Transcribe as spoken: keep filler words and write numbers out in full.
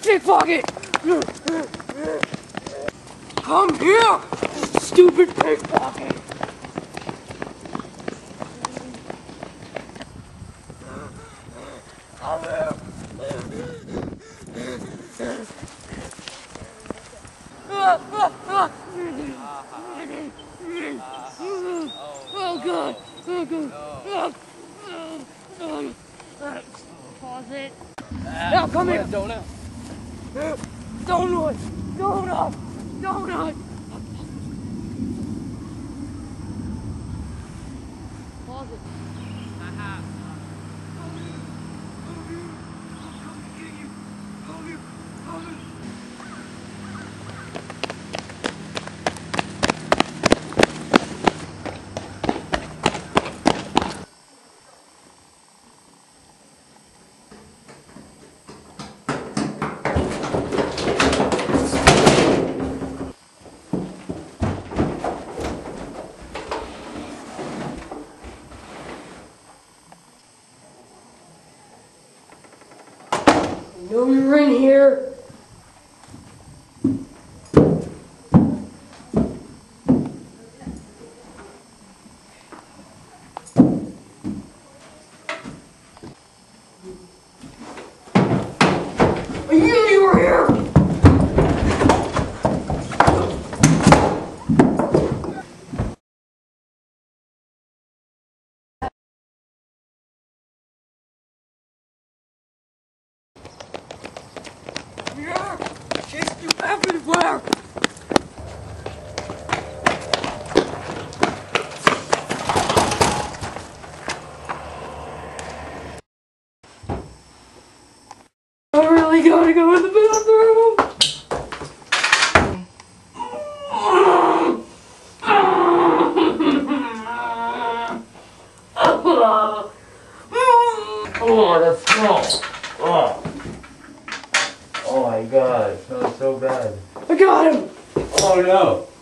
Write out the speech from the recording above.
Pickpocket! Come here, stupid pickpocket! Come here. Oh god! Oh god! Pause it. Now come here! Donut! Donut! Donut! Donut! Pause it. Haha. I know you're in here. I knew you were here. Yeah, chased you everywhere. I really gotta go in the bathroom. Oh, that smell. Oh. Oh my god, it smells so bad. I got him. Oh no.